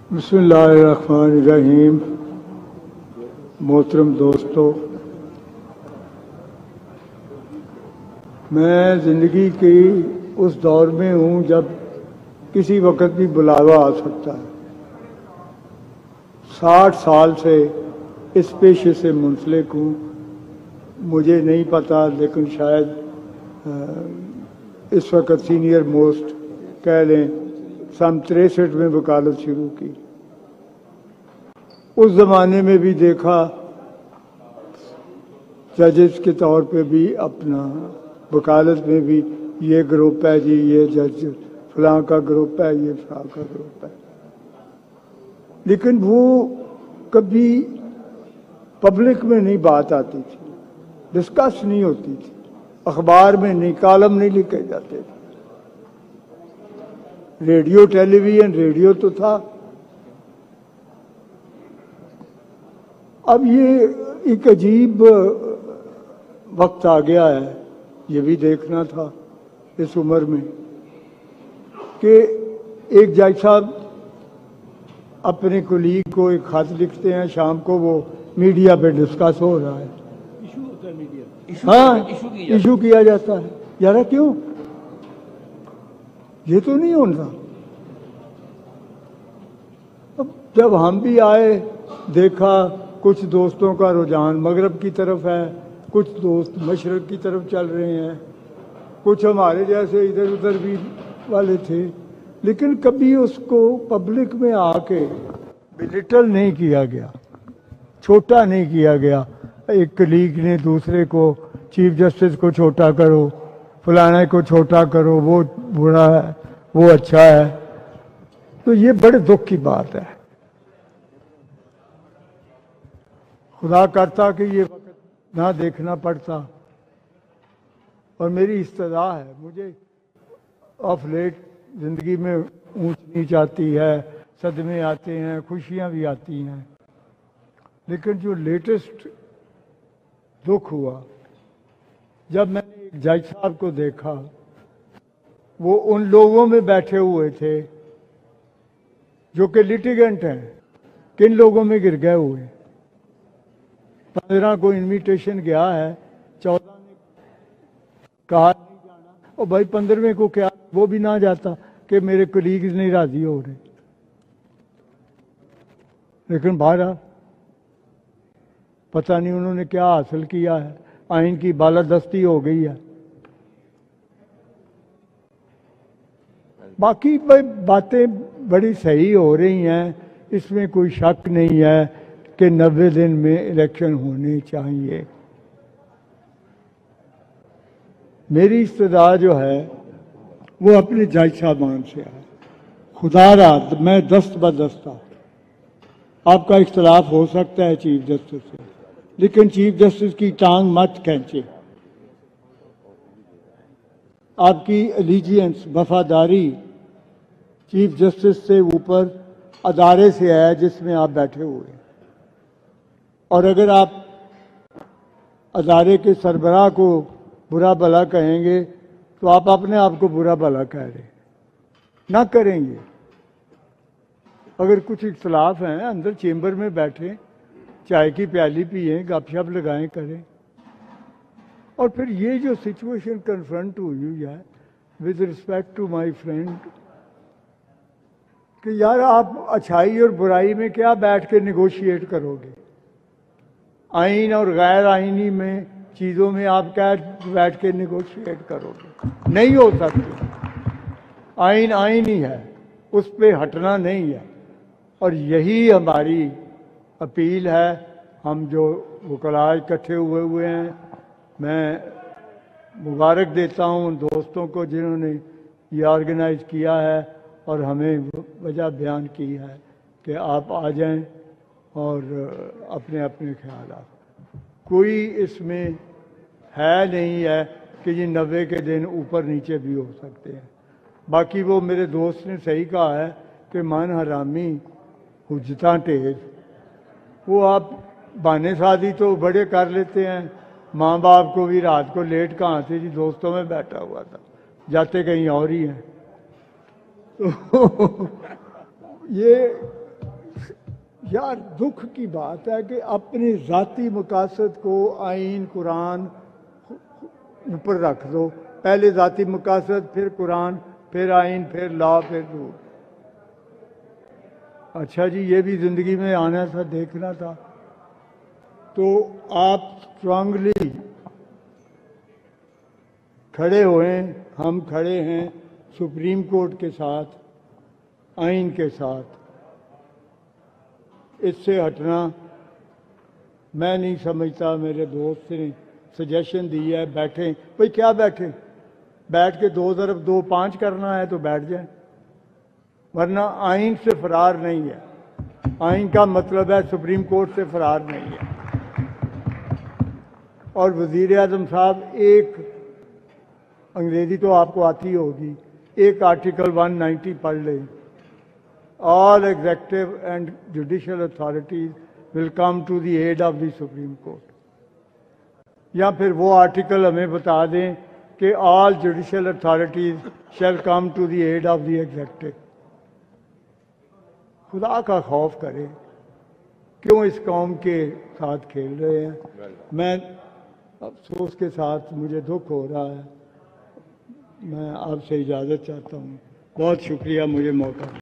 बिस्मिल्लाहिर्रहमानिर्रहीम। मोहतरम दोस्तों, मैं ज़िंदगी की उस दौर में हूँ जब किसी वक्त भी बुलावा आ सकता है। 60 साल से इस पेशे से मुंसलिक हूँ। मुझे नहीं पता, लेकिन शायद इस वक्त सीनियर मोस्ट कह लें। सन 63 में वकालत शुरू की। उस ज़माने में भी देखा, जजेस के तौर पे भी अपना वकालत में भी ये ग्रुप है जी, ये जज फलां का ग्रुप है, ये फलां का ग्रुप है। लेकिन वो कभी पब्लिक में नहीं बात आती थी, डिस्कस नहीं होती थी, अखबार में नहीं, कॉलम नहीं लिखे जाते थे। रेडियो टेलीविज़न, रेडियो तो था। अब ये एक अजीब वक्त आ गया है, ये भी देखना था इस उम्र में, कि एक जज साहब अपने कुलीग को एक खत लिखते हैं, शाम को वो मीडिया पे डिस्कस हो रहा है। इशू होता है मीडिया, इशू किया जाता है। यार क्यों? ये तो नहीं होता। अब जब हम भी आए, देखा कुछ दोस्तों का रुझान मगरब की तरफ है, कुछ दोस्त मशरक की तरफ चल रहे हैं, कुछ हमारे जैसे इधर उधर भी वाले थे। लेकिन कभी उसको पब्लिक में आके बिलिटल नहीं किया गया, छोटा नहीं किया गया। एक कलीग ने दूसरे को, चीफ जस्टिस को छोटा करो, फलाने को छोटा करो, वो बुरा है, वो अच्छा है। तो ये बड़े दुख की बात है। खुदा करता कि ये वक्त ना देखना पड़ता। और मेरी इस्तदा है, मुझे ऑफ लेट ज़िंदगी में ऊंच नीच आती है, सदमे आते हैं, खुशियां भी आती हैं। लेकिन जो लेटेस्ट दुख हुआ, जब मैंने एक जज साहब को देखा, वो उन लोगों में बैठे हुए थे जो कि लिटिगेंट हैं। किन लोगों में गिर गए हुए? 15 को इनविटेशन गया है, 14 ने कहा नहीं जाना, और भाई 15वें को क्या, वो भी ना जाता कि मेरे कलीग्स नहीं राजी हो रहे। लेकिन बाहर पता नहीं उन्होंने क्या हासिल किया है, आइन की बालादस्ती हो गई है। बाकी बातें बड़ी सही हो रही हैं, इसमें कोई शक नहीं है कि 90 दिन में इलेक्शन होने चाहिए। मेरी इस्तदा जो है वो अपने जज साहबान से है। खुदा रात मैं दस्त बदस्ता, आपका इख्तलाफ हो सकता है चीफ जस्टिस से, लेकिन चीफ जस्टिस की टांग मत खींचे। आपकी एलिजियंस, वफादारी चीफ जस्टिस से ऊपर अदारे से है जिसमें आप बैठे हुए। और अगर आप अदारे के सरबराह को बुरा भला कहेंगे तो आप अपने आप को बुरा भला कह रहे ना करेंगे। अगर कुछ इख्तलाफ हैं, अंदर चेंबर में बैठे, चाय की प्याली पिए, गपशप लगाएं, करें। और फिर ये जो सिचुएशन कन्फ्रंट हुई है with respect to my friend, कि यार आप अच्छाई और बुराई में क्या बैठ के निगोशिएट करोगे? आइन और गैर आइनी में चीज़ों में आप क्या बैठ के निगोशिएट करोगे? नहीं हो सकती। आइन आइन ही है, उस पर हटना नहीं है। और यही हमारी अपील है। हम जो वकला इकट्ठे हुए हैं, मैं मुबारक देता हूँ उन दोस्तों को जिन्होंने ये ऑर्गेनाइज किया है और हमें वजह बयान की है कि आप आ जाएं और अपने अपने ख्याल। कोई इसमें है नहीं है कि ये 90 के दिन ऊपर नीचे भी हो सकते हैं। बाकी वो मेरे दोस्त ने सही कहा है कि मन हरामी हुज्जता टेज। वो आप बहाने शादी तो बड़े कर लेते हैं। माँ बाप को भी रात को लेट कहाँ थे जी, दोस्तों में बैठा हुआ था, जाते कहीं और ही हैं। तो ये यार दुख की बात है कि अपने ज़ाती मकासद को आइन कुरान ऊपर रख दो। पहले ज़ाती मकासद, फिर कुरान, फिर आइन, फिर लॉ, फिर रूल। अच्छा जी, ये भी ज़िंदगी में आना था, देखना था। तो आप स्ट्रांगली खड़े हुए, हम खड़े हैं सुप्रीम कोर्ट के साथ, आइन के साथ। इससे हटना मैं नहीं समझता। मेरे दोस्त ने सजेशन दी है, बैठे भाई, क्या बैठे, बैठ के 2 + 2 = 5 करना है तो बैठ जाए, वरना आइन से फरार नहीं है। आइन का मतलब है सुप्रीम कोर्ट से फरार नहीं है। और वज़ीर आज़म साहब, एक अंग्रेजी तो आपको आती होगी, एक आर्टिकल 190 पढ़ लें, all executive and judicial authorities will come to the aid of the Supreme Court। या फिर वो आर्टिकल हमें बता दें कि all judicial authorities shall come to the aid of the executive। खुदा का खौफ करें, क्यों इस कौम के साथ खेल रहे हैं। मैं अफसोस के साथ, मुझे दुख हो रहा है, मैं आपसे इजाज़त चाहता हूँ। बहुत शुक्रिया मुझे मौका